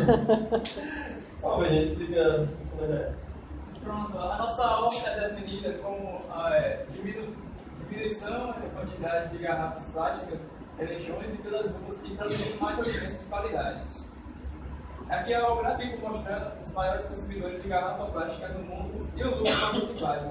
Calma, gente, explica como é. Pronto, a nossa horta é definida como diminuição da quantidade de garrafas plásticas, lixões e pelas ruas e produzindo mais alimentos de qualidade. Aqui é o gráfico mostrando os maiores consumidores de garrafa plástica do mundo e o lucro participado.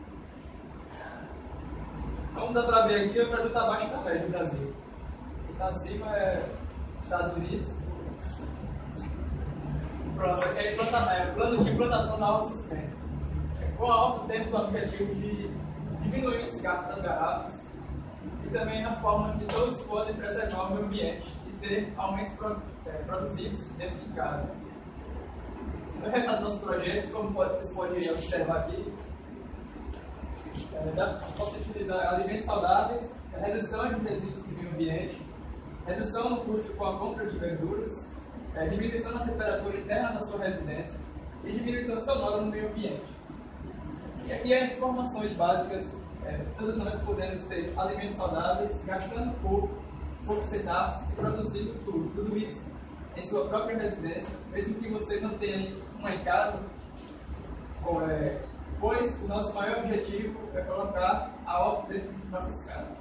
Como dá para ver aqui, o Brasil está abaixo da média do Brasil. O que está acima é Estados Unidos. Pronto, aqui é o plano de implantação da horta suspensa. Com a horta temos o objetivo de diminuir o descarte das garrafas e também a forma que todos podem preservar o meio ambiente e ter aumentos produzidos dentro de casa. No resultado dos nossos projetos, como vocês podem observar aqui, já posso utilizar alimentos saudáveis, redução de resíduos do meio ambiente, redução no custo com a compra de verduras, diminuição na temperatura interna da sua residência e diminuição sonora no meio ambiente. E aqui as informações básicas, todos nós podemos ter alimentos saudáveis, gastando poucos centavos e produzindo tudo isso em sua própria residência, mesmo que você não tenha uma em casa, pois o nosso maior objetivo é colocar a horta dentro de nossas casas.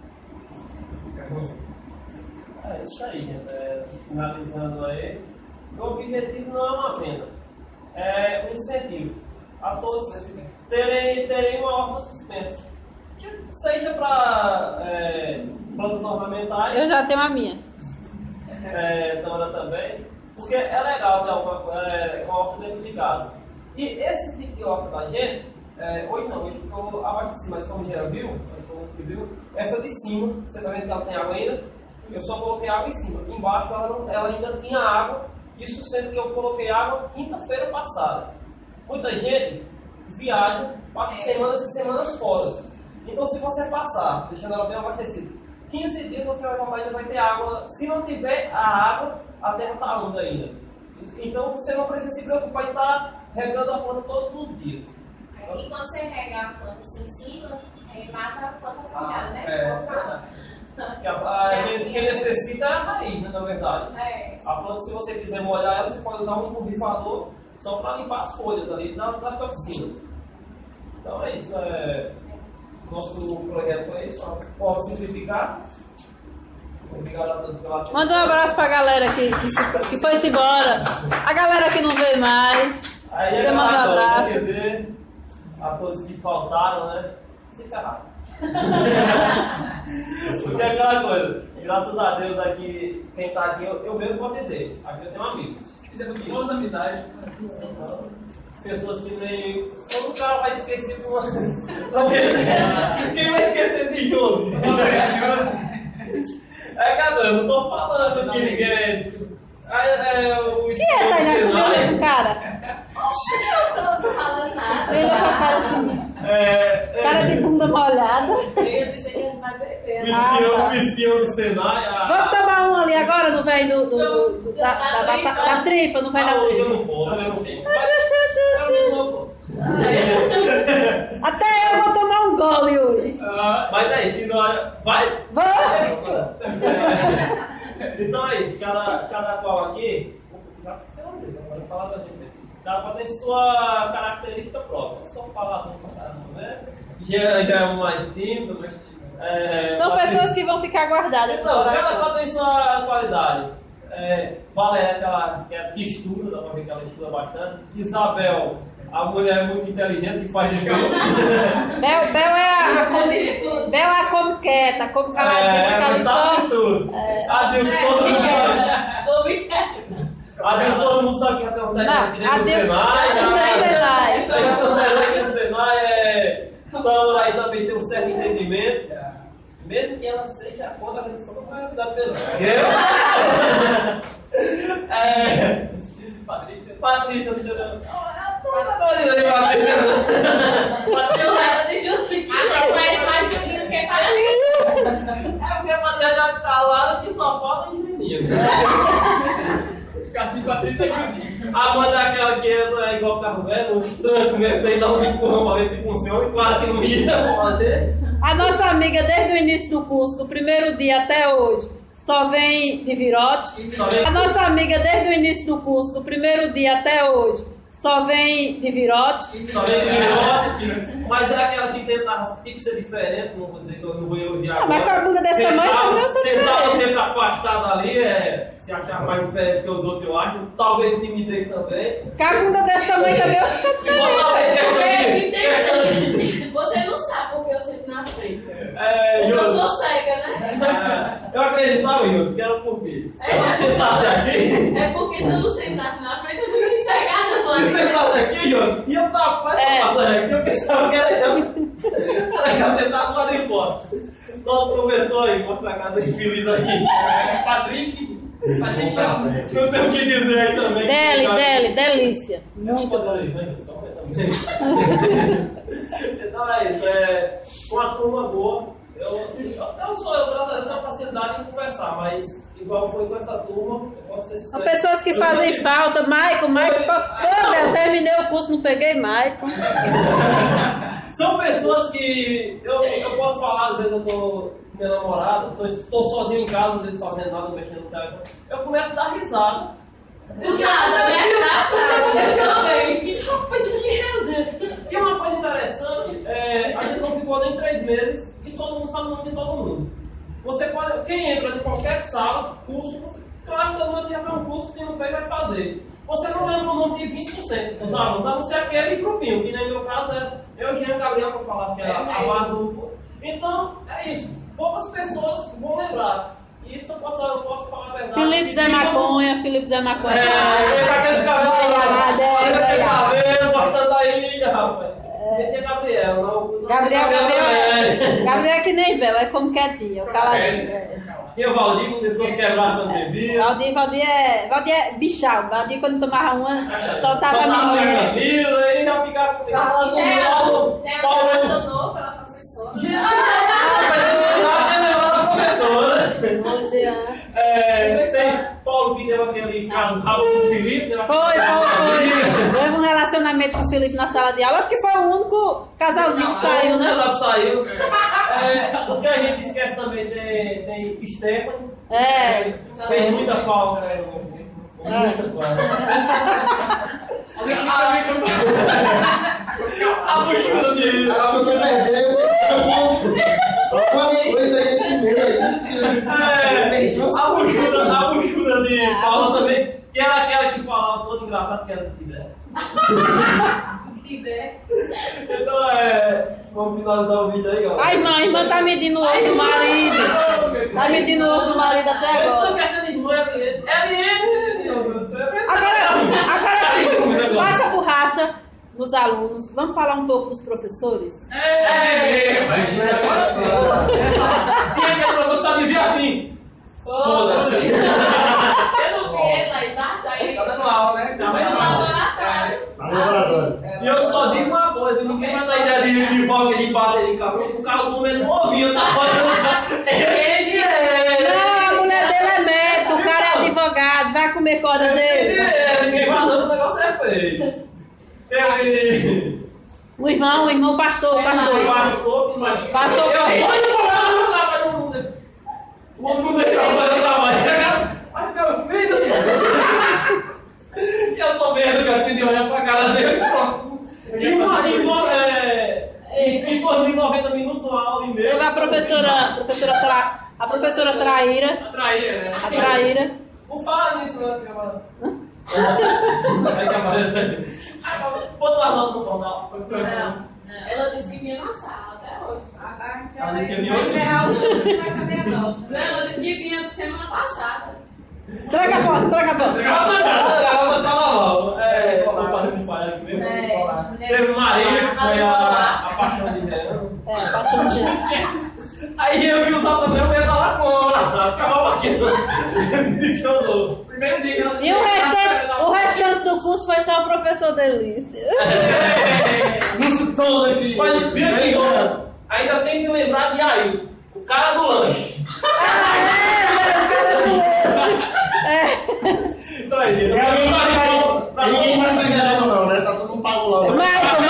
É isso aí, gente. Finalizando aí, o objetivo não é uma venda, é um incentivo a todos terem uma horta suspensa. Seja para plantas ornamentais. Eu já tenho a minha. Dona também, porque é legal ter uma horta dentro de casa. E esse tipo de horta da gente, hoje ficou abaixo de cima, mas como já viu, essa de cima, você está vendo que ela tem água ainda? Eu só coloquei água em cima. Embaixo ela ainda tinha água, isso sendo que eu coloquei água quinta-feira passada. Muita gente viaja, passa semanas e semanas fora. Então se você passar, deixando ela bem abastecida, 15 dias você vai voltar e ainda vai ter água. Se não tiver a água, a terra está úmida ainda. Então você não precisa se preocupar em estar regando a planta todos os dias. E quando você rega a planta assim em cima, mata a planta folhada, né? Quem necessita é a raiz, né, na verdade. A planta, se você quiser molhar ela, você pode usar um borrifador só para limpar as folhas ali das toxinas. Então é isso. Nosso projeto é isso. Pode simplificar. Obrigado a todos pela atenção. Manda um abraço pra galera que foi-se embora. A galera que não veio mais. Você manda um abraço. Quer dizer, a todos que faltaram, né? Se ferrar. Porque é aquela coisa, graças a Deus aqui, quem está aqui, eu mesmo posso dizer, aqui eu tenho amigos. Fizemos boas amizades. Pessoas que nem. Como o cara vai esquecer de uma. Quem vai esquecer de Josi? Cara, eu não tô falando que ninguém é. O que é, Tainá? Mesmo, cara? Eu não tô falando nada. Ele é com cara assim. Cara de bunda molhada. Eu ia dizer que ele não vai beber. O espião do Senai. Vamos tomar um ali agora, não vai da tripa, não vai da tripa. Eu não posso. Até eu vou tomar um gole hoje. Mas é isso, vai? Vamos! Então é isso, cada qual aqui, cada qual tem sua característica própria. Não só falar não pra caramba, né? Já é um mais tímido, mais são pessoas que vão ficar guardadas. Então, cada qual tem sua qualidade. Vale é aquela que estuda, dá pra ver que ela estuda bastante. Isabel, a mulher é muito inteligente que faz de tudo. Bel é a come quieta, come caladinha, fica ali só. Adeus, todo mundo sabe. Adeus, todo mundo sabe que vai perguntar aqui dentro do Senai. Aqui no Senai então aí também tem um certo entendimento. Mesmo que ela seja contra a redução, não vai ajudar pelo Patrícia, não entendeu? Mais Julinho que Patrícia. Porque a Patrícia já tá lá que só falta de menino. Patrícia e Julinho. A banda é aquela que é igual carro velho, um tranco mesmo, tem que dar uns empurrão pra ver se funciona, e claro que não ia fazer. A nossa amiga, desde o início do curso, do primeiro dia até hoje, só vem de virote. A nossa amiga, desde o início do curso, do primeiro dia até hoje, só vem de virote. Só vem de virote, mas é aquela que tem que ser diferente, não vou dizer que eu não vou elogiar. Mas com a bunda desse tamanho também eu sou Sentava diferente. sempre afastada ali, se achar mais diferente que os outros, eu acho. Talvez timidez também. Com a bunda desse tamanho também eu sou diferente. Você não sabe porque eu sento na frente. Eu Eu sou cega, né? Eu acreditava em outros, que era por quê? Se eu sentasse aqui. É porque se eu não sentasse na frente, eu não ia enxergar Se não. eu sentasse aqui, Jô, e eu tava passando aqui, eu pensava que era eu. Era sentado lá de fora. Nosso professor aí, mostra a casa infeliz aí. Patrick. Não tenho o que dizer aí também. Delícia. Muito bom. Então é isso, uma turma boa. Eu tenho facilidade em conversar, mas igual foi com essa turma, eu posso ser São pessoas que fazem falta. Maicon, eu terminei o curso, não peguei Maicon. São pessoas que eu posso falar, às vezes eu tô com minha namorada, tô sozinho em casa, às vezes fazendo nada, mexendo no telefone. Eu começo a dar risada. Do nada, né? Rapaz, que resenha. E uma coisa interessante, a gente não ficou nem 3 meses e todo mundo sabe o nome de todo mundo. Você pode, quem entra de qualquer sala, curso, claro que todo mundo já fez um curso, se não fez, vai fazer. Você não lembra o nome de 20% dos alunos, a não ser aquele grupinho, que no meu caso era eu, Jean e Gabriel, para falar que era a base do grupo. Então, é isso. Poucas pessoas vão lembrar. Isso eu posso falar a verdade. Felipe Zé Maconha. Aqueles cabelos, cabelo, bastante aí, rapaz. Esse é Gabriel, não. Gabriel é que nem véu, é como quietinho, caladinho. E o Valdir com o pescoço quebrado quando bebia. Valdir é bichão. Valdir, quando tomava uma, soltava a menina. Aí já ficava com Já se apaixonou pela professora. Paulo que deu aquele caso com o Felipe. Foi. Teve um relacionamento com o Felipe na sala de aula. Acho que foi o único casalzinho que saiu, né? Ela saiu. O que a gente esquece também tem Stephanie. Tem muita falta. Muita falta. A buchuda de. Acho que eu perdeu algumas coisas aí nesse meio aí. A buchuda de Paula também, que era aquela que falava todo engraçado, que era de ideia. Então vamos finalizar o vídeo aí, galera. A irmã tá medindo o outro marido. Tá medindo o outro marido até Eu agora. tô querendo irmã, Agora sim, passa a borracha nos alunos. Vamos falar um pouco dos professores? Tinha aquela professora que só dizia assim. Foda-se. Eu não vi ele lá embaixo, aí ele Tá dando aula, né? foi no laboratório. Laboratório. E eu só digo uma coisa, ninguém vai dar ideia de volta de bater de cabelo, o cara do meio não ouvia, tá falando. Não, a mulher dele é médico, o cara é advogado, vai comer corda dele. Ninguém vai dando, o negócio é feio. O irmão, pastor. Pastor. O mundo é trabalho. Mas meu filho. E eu sou merda que eu atendi olhar pra cara dele. E por 90 minutos uma aula e meia. Teve a professora Traíra. A Traíra. Não fala nisso, não. Aí que aparece. Bota a mão no jornal. Ela disse que vinha na sala até hoje. Ela disse que vinha hoje. Ela disse que vinha semana passada. Traga a porta. Ela tá lá. Vou fazer um palhaço aqui mesmo. Teve Maria, que foi a paixão de Jean. Paixão de Jean. Aí eu vi o Zé também, eu ia lá com acabava aqui. Primeiro dia que E o restante do curso foi só o professor Delícia. Curso todo aqui. Mas vira aqui, ainda tem que lembrar de Ailton, o cara do lanche. Então aí, Ninguém mais tá enganando não, né? Tá todo mundo pago lá.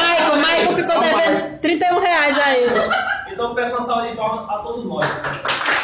Michael ficou devendo R$31 a ele. Então peço uma salva de palmas a todos nós.